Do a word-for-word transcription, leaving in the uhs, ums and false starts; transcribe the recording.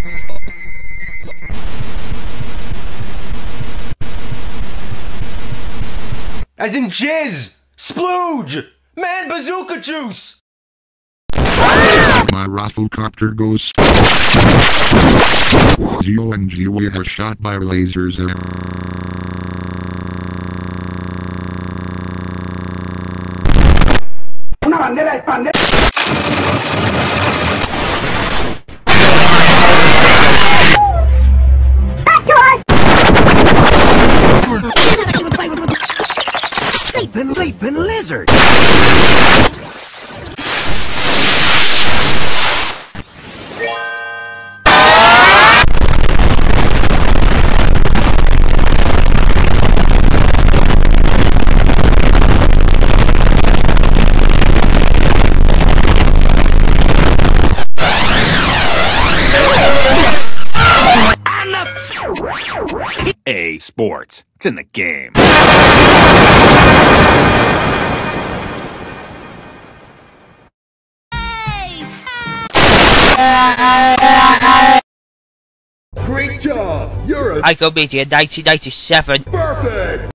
As in jizz! Splooge! Man bazooka juice! My Rafflecopter goes. G O N G, we are shot by lasers. Una bandera expandida. Sleeping, sleeping lizard. A Sports. It's in the game. Great job! You're a I go meet you in nineteen ninety-seven. perfect!